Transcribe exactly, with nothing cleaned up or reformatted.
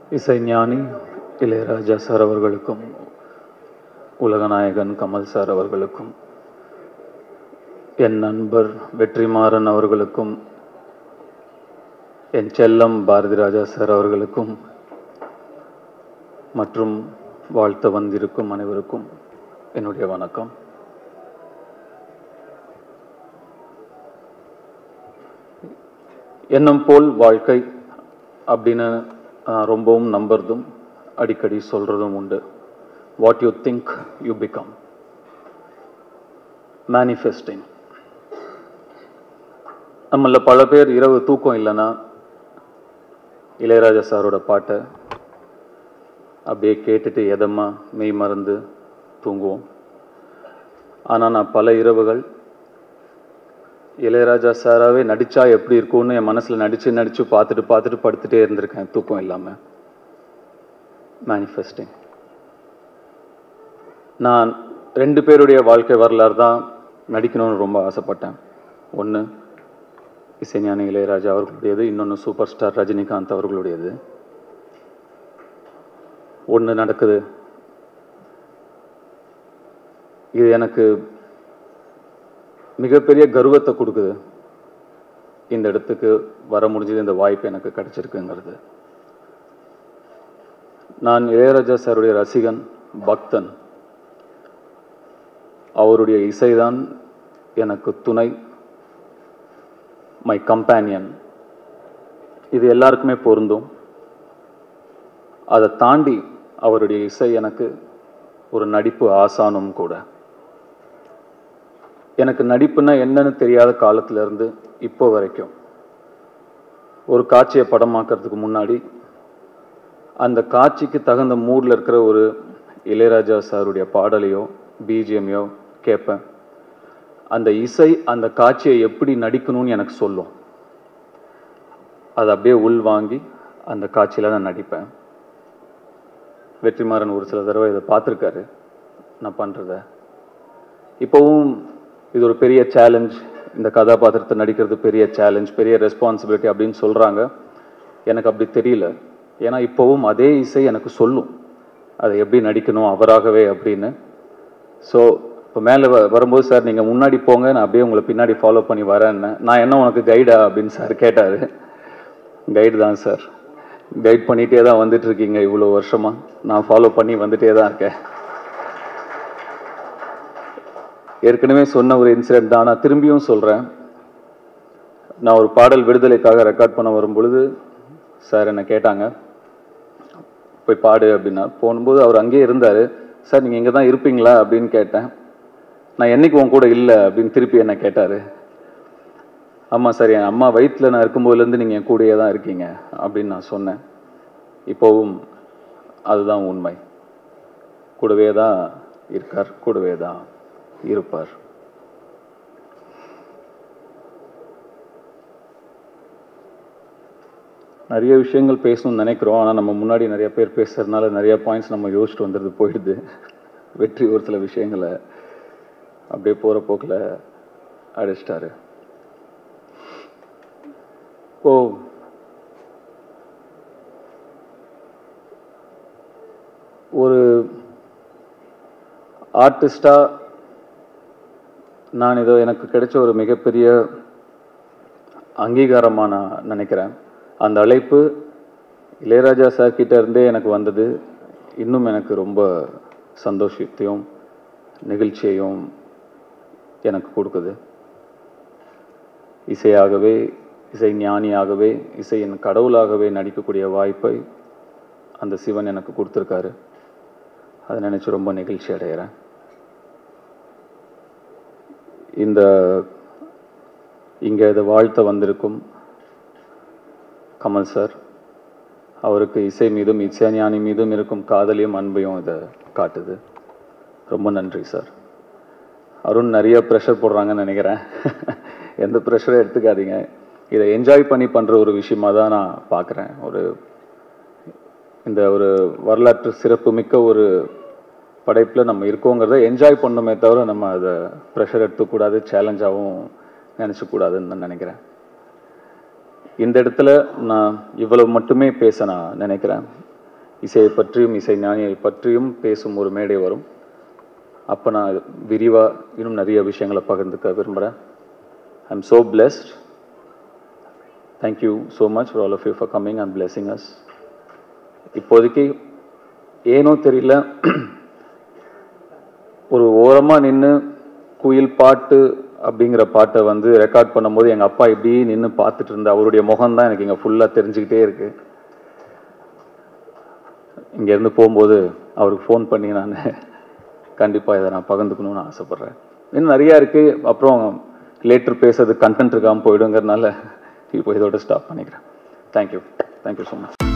இசைஞானி இளையராஜா சார் அவர்களுக்கும் உலகநாயகன் கமல் சார் அவர்களுக்கும் என் நண்பர் வெற்றிமாறன் அவர்களுக்கும் என் செல்லம் பாரதி ராஜா சார் அவர்களுக்கும் மற்றும் வாழ்த்த வந்திருக்கும் அனைவருக்கும் என்னுடைய வணக்கம். எண்ணம் போல் வாழ்க்கை அப்படின்னு ரொம்பவும் நம்புறதும் அடிக்கடி சொல்றதும் உண்டு. What you think you become. Manifesting. நம்மள பல பேர் இரவு தூக்கம் இல்லைன்னா இளையராஜா சாரோட பாட்டை அப்படியே கேட்டுட்டு எதமா மெய் மறந்து தூங்குவோம். ஆனால் நான் பல இரவுகள் இளையராஜா சாராகவே நடித்தா எப்படி இருக்கும்னு என் மனசில் நடித்து நடித்து பார்த்துட்டு பார்த்துட்டு படுத்துகிட்டே இருந்திருக்கேன் தூக்கம் இல்லாமல். மேனிஃபெஸ்டிங். நான் ரெண்டு பேருடைய வாழ்க்கை வரலாறு தான் நடிக்கணும்னு ரொம்ப ஆசைப்பட்டேன். ஒன்று இசைஞானி இளையராஜா அவர்களுடையது, இன்னொன்று சூப்பர் ஸ்டார் ரஜினிகாந்த் அவர்களுடையது. ஒன்று நடக்குது. இது எனக்கு மிகப்பெரிய கர்வத்தை கொடுக்குது. இந்த இடத்துக்கு வர முடிஞ்சது, இந்த வாய்ப்பு எனக்கு கிடைச்சிருக்குங்கிறது. நான் இளையராஜா சாருடைய ரசிகன், பக்தன். அவருடைய இசைதான் எனக்கு துணை, மை கம்பேனியன். இது எல்லாருக்குமே பொருந்தும். அதை தாண்டி அவருடைய இசை எனக்கு ஒரு நடிப்பு ஆசானும் கூட. எனக்கு நடிப்புன்னா என்னன்னு தெரியாத காலத்திலேருந்து இப்போ வரைக்கும் ஒரு காட்சியை படமாக்கிறதுக்கு முன்னாடி அந்த காட்சிக்கு தகுந்த மூடில் இருக்கிற ஒரு இளையராஜா சாருடைய பாடலையோ பிஜிஎம்மையோ கேட்பேன். அந்த இசை அந்த காட்சியை எப்படி நடிக்கணும்னு எனக்கு சொல்லும். அதை அப்படியே உள் வாங்கி அந்த காட்சியில் நான் நடிப்பேன். வெற்றிமாறன் ஒரு சில தடவை இதை பார்த்துருக்காரு நான் பண்ணுறத. இப்போவும் இது ஒரு பெரிய சேலஞ்ச், இந்த கதாபாத்திரத்தை நடிக்கிறது பெரிய சேலஞ்ச், பெரிய ரெஸ்பான்சிபிலிட்டி அப்படின்னு சொல்கிறாங்க. எனக்கு அப்படி தெரியல. ஏன்னா இப்போவும் அதே இசை எனக்கு சொல்லும் அதை எப்படி நடிக்கணும் அவராகவே அப்படின்னு. ஸோ இப்போ மேலே வ வரும்போது சார் நீங்கள் முன்னாடி போங்க, நான் அப்படியே உங்களை பின்னாடி ஃபாலோ பண்ணி வரேன்னு. நான் என்ன உனக்கு கைடா அப்படின்னு சார் கேட்டார். கைடு தான் சார், கைட் பண்ணிகிட்டே தான் வந்துட்டுருக்கீங்க இவ்வளோ வருஷமாக. நான் ஃபாலோ பண்ணி வந்துகிட்டே தான் இருக்கேன். ஏற்கனவே சொன்ன ஒரு இன்சிடென்ட் தான், நான் திரும்பியும் சொல்கிறேன். நான் ஒரு பாடல் விடுதலைக்காக ரெக்கார்ட் பண்ண வரும்பொழுது சார் என்னை கேட்டாங்க, போய் பாடு அப்படின்னா. போகும்போது அவர் அங்கேயே இருந்தார். சார் நீங்கள் இங்கே தான் இருப்பீங்களா அப்படின்னு கேட்டேன். நான் என்னைக்கு உன் கூட இல்லை அப்படின்னு திருப்பி என்னை கேட்டார். ஆமாம் சார், என் அம்மா வயிற்றில் நான் இருக்கும்போதுலேருந்து நீங்கள் என் கூடயே தான் இருக்கீங்க அப்படின்னு நான் சொன்னேன். இப்போவும் அதுதான் உண்மை. கூடவே தான் இருக்கார், கூடவே தான் இருப்பார். நிறைய விஷயங்கள் பேசணும்னு நினைக்கிறோம். ஆனால் நம்ம முன்னாடி நிறைய பேர் பேசுறதுனால நிறைய பாயிண்ட்ஸ் நம்ம யோசிச்சுட்டு வந்துடுது போயிடுது. வெற்றி ஒரு சில விஷயங்களை அப்படியே போகிற போக்கில் அடிச்சிட்டாரு. ஓ ஒரு ஆர்டிஸ்டா நான் இதோ எனக்கு கிடைச்ச ஒரு மிகப்பெரிய அங்கீகாரமாக நான் நினைக்கிறேன். அந்த அழைப்பு இளையராஜா சார் கிட்ட இருந்தே எனக்கு வந்தது. இன்னும் எனக்கு ரொம்ப சந்தோஷத்தையும் நெகிழ்ச்சியையும் எனக்கு கொடுக்குது. இசையாகவே, இசை ஞானியாகவே, இசையின் கடவுளாகவே நடிக்கக்கூடிய வாய்ப்பை அந்த சிவன் எனக்கு கொடுத்துருக்காரு. அதை நினச்சி ரொம்ப நெகிழ்ச்சி அடைகிறேன். இந்த இங்கே இதை வாழ்த்த வந்திருக்கும் கமல் சார், அவருக்கு இசை மீதும் இசைஞானி மீதும் இருக்கும் காதலையும் அன்பையும் இதை காட்டுது. ரொம்ப நன்றி சார். அருண் நிறைய ப்ரெஷர் போடுறாங்கன்னு நினைக்கிறேன். எந்த ப்ரெஷரும் எடுத்துக்காதீங்க. இதை என்ஜாய் பண்ணி பண்ணுற ஒரு விஷயமாக தான் நான் பார்க்குறேன். ஒரு இந்த ஒரு வரலாற்று சிறப்பு மிக்க ஒரு படைப்பில் நம்ம இருக்கோங்கிறத என்ஜாய் பண்ணணுமே தவிர நம்ம அதை ப்ரெஷர் எடுத்துக்கூடாது, சேலஞ்சாகவும் நினச்சக்கூடாதுன்னு நான் நினைக்கிறேன். இந்த இடத்துல நான் இவ்வளவு மட்டுமே பேச நான் நினைக்கிறேன். இசையை பற்றியும் இசை ஞானியை பற்றியும் பேசும் ஒரு மேடை வரும். அப்போ நான் விரிவாக இன்னும் நிறைய விஷயங்களை பகிர்ந்துக்க விரும்புகிறேன். I am so blessed. Thank you so much for all of you for coming and blessing us. இப்போதைக்கு ஏனோ தெரியல, ஒரு ஓரமாக நின்று குயில் பாட்டு அப்படிங்கிற பாட்டை வந்து ரெக்கார்ட் பண்ணும்போது எங்கள் அப்பா இப்படி நின்று பார்த்துட்டு இருந்த அவருடைய முகம்தான் எனக்கு இங்கே ஃபுல்லாக தெரிஞ்சுக்கிட்டே இருக்கு. இங்கேருந்து போகும்போது அவருக்கு ஃபோன் பண்ணி நான் கண்டிப்பாக இதை நான் பகிர்ந்துக்கணும்னு ஆசைப்பட்றேன். இன்னும் நிறையா இருக்குது. அப்புறம் லேட்டர் பேசுறது கண்டென்ட் இருக்காமல் போயிடுங்கிறதுனால இப்போ இதோட ஸ்டாப் பண்ணிக்கிறேன். Thank you thank you so much.